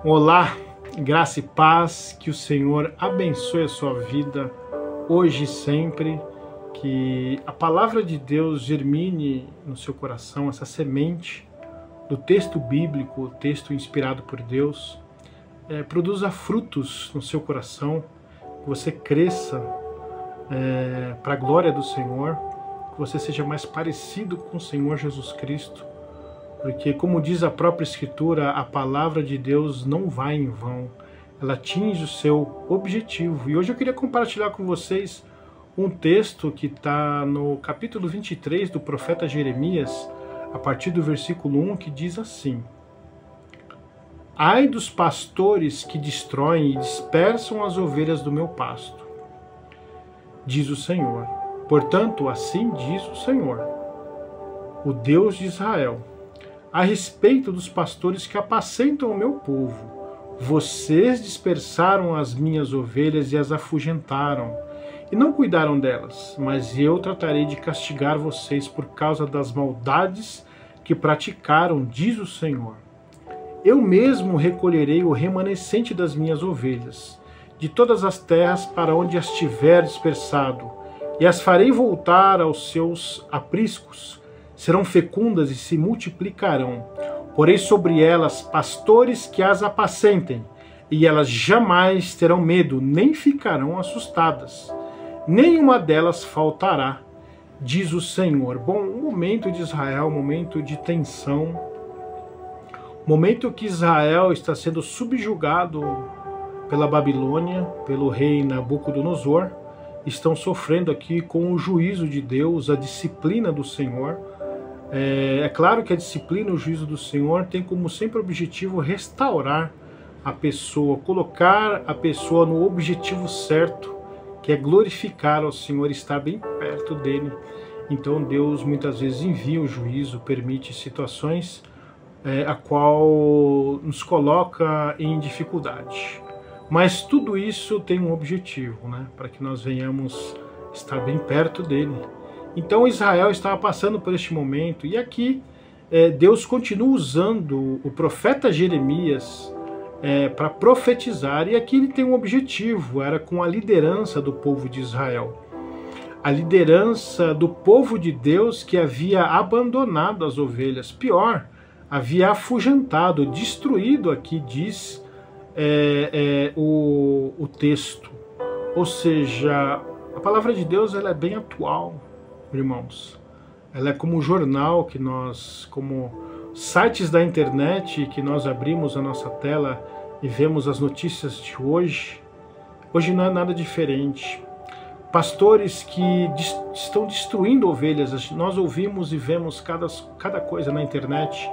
Olá, graça e paz, que o Senhor abençoe a sua vida hoje e sempre, que a palavra de Deus germine no seu coração, essa semente do texto bíblico, o texto inspirado por Deus, produza frutos no seu coração, que você cresça para a glória do Senhor, que você seja mais parecido com o Senhor Jesus Cristo, porque, como diz a própria Escritura, a palavra de Deus não vai em vão, ela atinge o seu objetivo. E hoje eu queria compartilhar com vocês um texto que está no capítulo 23 do profeta Jeremias, a partir do versículo 1, que diz assim: Ai dos pastores que destroem e dispersam as ovelhas do meu pasto, diz o Senhor. Portanto, assim diz o Senhor, o Deus de Israel, a respeito dos pastores que apacentam o meu povo: vocês dispersaram as minhas ovelhas e as afugentaram, e não cuidaram delas, mas eu tratarei de castigar vocês por causa das maldades que praticaram, diz o Senhor. Eu mesmo recolherei o remanescente das minhas ovelhas, de todas as terras para onde as tiver dispersado, e as farei voltar aos seus apriscos. Serão fecundas e se multiplicarão. Porei sobre elas pastores que as apacentem, e elas jamais terão medo, nem ficarão assustadas. Nenhuma delas faltará, diz o Senhor. Bom, um momento de Israel, um momento de tensão, momento que Israel está sendo subjugado pela Babilônia, pelo rei Nabucodonosor, estão sofrendo aqui com o juízo de Deus, a disciplina do Senhor. É claro que a disciplina, o juízo do Senhor tem como sempre objetivo restaurar a pessoa, colocar a pessoa no objetivo certo, que é glorificar ao Senhor, estar bem perto dele. Então Deus muitas vezes envia o juízo, permite situações a qual nos coloca em dificuldade. Mas tudo isso tem um objetivo, né? Para que nós venhamos estar bem perto dele. Então Israel estava passando por este momento, e aqui Deus continua usando o profeta Jeremias para profetizar, e aqui ele tem um objetivo, era com a liderança do povo de Israel. A liderança do povo de Deus que havia abandonado as ovelhas, pior, havia afugentado, destruído, aqui diz o texto. Ou seja, a palavra de Deus ela é bem atual, irmãos. Ela é como um jornal que nós, como sites da internet que nós abrimos a nossa tela e vemos as notícias de hoje. Hoje não é nada diferente. Pastores que estão destruindo ovelhas. Nós ouvimos e vemos cada coisa na internet.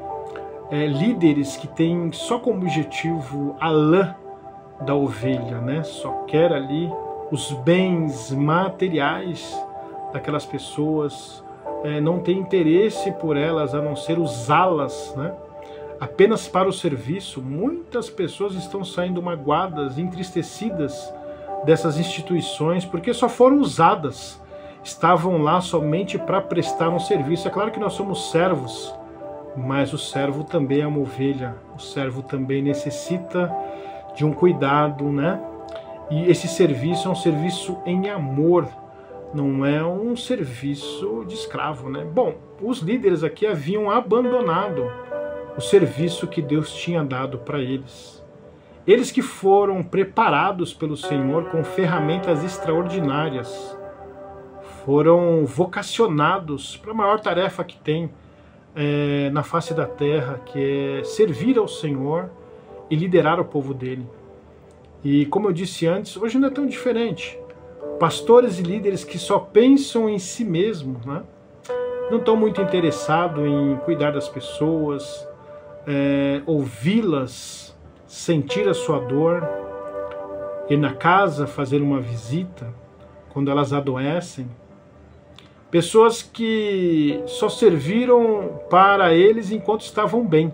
Líderes que têm só como objetivo a lã da ovelha, né? Só quer ali os bens materiais daquelas pessoas, não tem interesse por elas a não ser usá-las, né? Apenas para o serviço. Muitas pessoas estão saindo magoadas, entristecidas dessas instituições porque só foram usadas, estavam lá somente para prestar um serviço. É claro que nós somos servos, mas o servo também é uma ovelha, o servo também necessita de um cuidado, né? E esse serviço é um serviço em amor, não é um serviço de escravo, né? Bom, os líderes aqui haviam abandonado o serviço que Deus tinha dado para eles. Eles que foram preparados pelo Senhor com ferramentas extraordinárias, foram vocacionados para a maior tarefa que tem na face da terra, que é servir ao Senhor e liderar o povo dele. E como eu disse antes, hoje não é tão diferente. Pastores e líderes que só pensam em si mesmos, né? Não estão muito interessados em cuidar das pessoas, ouvi-las, sentir a sua dor, ir na casa fazer uma visita quando elas adoecem. Pessoas que só serviram para eles enquanto estavam bem.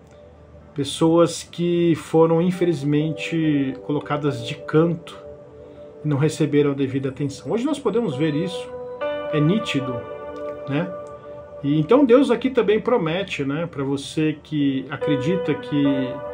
Pessoas que foram infelizmente colocadas de canto e não receberam a devida atenção. Hoje nós podemos ver isso, é nítido, né? E então Deus aqui também promete, né, para você que acredita que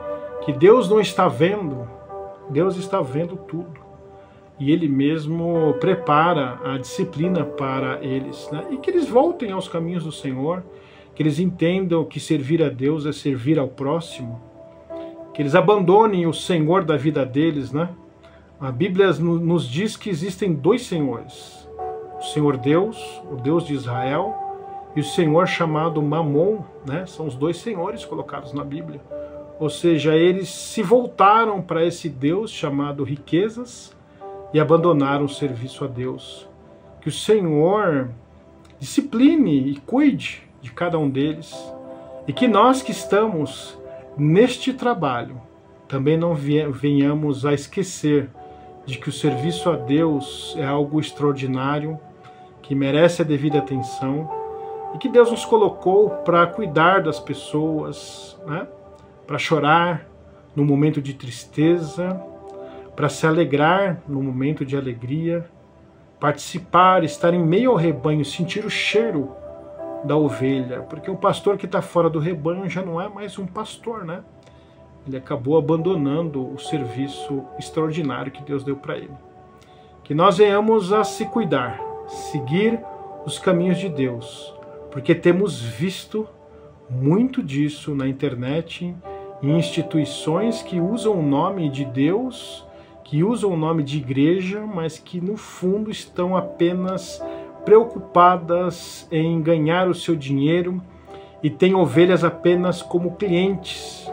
que Deus não está vendo, Deus está vendo tudo. E Ele mesmo prepara a disciplina para eles, né? E que eles voltem aos caminhos do Senhor, que eles entendam que servir a Deus é servir ao próximo, que eles abandonem o Senhor da vida deles, né? A Bíblia nos diz que existem dois senhores, o Senhor Deus, o Deus de Israel, e o Senhor chamado Mamon, né? São os dois senhores colocados na Bíblia. Ou seja, eles se voltaram para esse Deus chamado riquezas e abandonaram o serviço a Deus. Que o Senhor discipline e cuide de cada um deles, e que nós que estamos neste trabalho também não venhamos a esquecer de que o serviço a Deus é algo extraordinário, que merece a devida atenção, e que Deus nos colocou para cuidar das pessoas, né? Para chorar no momento de tristeza, para se alegrar no momento de alegria, participar, estar em meio ao rebanho, sentir o cheiro da ovelha, porque o pastor que está fora do rebanho já não é mais um pastor, né? Ele acabou abandonando o serviço extraordinário que Deus deu para ele. Que nós venhamos a se cuidar, seguir os caminhos de Deus, porque temos visto muito disso na internet, em instituições que usam o nome de Deus, que usam o nome de igreja, mas que no fundo estão apenas preocupadas em ganhar o seu dinheiro e têm ovelhas apenas como clientes,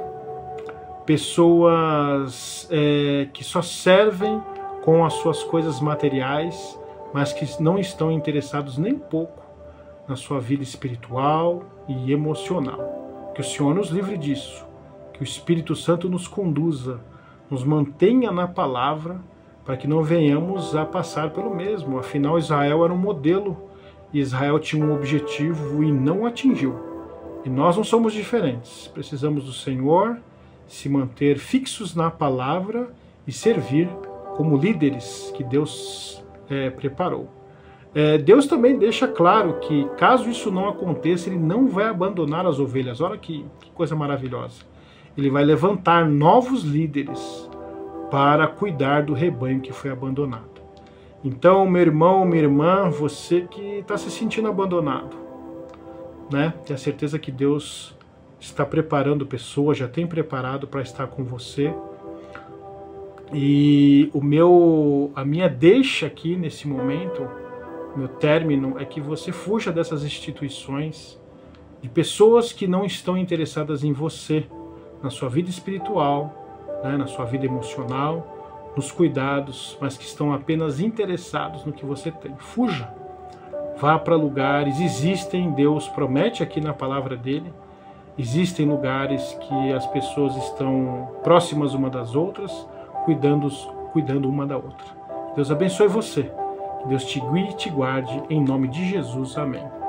pessoas que só servem com as suas coisas materiais, mas que não estão interessados nem pouco na sua vida espiritual e emocional. Que o Senhor nos livre disso, que o Espírito Santo nos conduza, nos mantenha na palavra, para que não venhamos a passar pelo mesmo. Afinal, Israel era um modelo, e Israel tinha um objetivo e não atingiu. E nós não somos diferentes. Precisamos do Senhor, se manter fixos na palavra e servir como líderes que Deus preparou. Deus também deixa claro que, caso isso não aconteça, Ele não vai abandonar as ovelhas. Olha que coisa maravilhosa. Ele vai levantar novos líderes para cuidar do rebanho que foi abandonado. Então, meu irmão, minha irmã, você que está se sentindo abandonado, né? Tenha certeza que Deus está preparando pessoas, já tem preparado para estar com você. E a minha deixa aqui nesse momento, meu término, é que você fuja dessas instituições, de pessoas que não estão interessadas em você, na sua vida espiritual, né, na sua vida emocional, nos cuidados, mas que estão apenas interessados no que você tem. Fuja, vá para lugares, Deus promete aqui na palavra dele, existem lugares que as pessoas estão próximas uma das outras, cuidando uma da outra. Deus abençoe você, que Deus te guie e te guarde, em nome de Jesus, amém.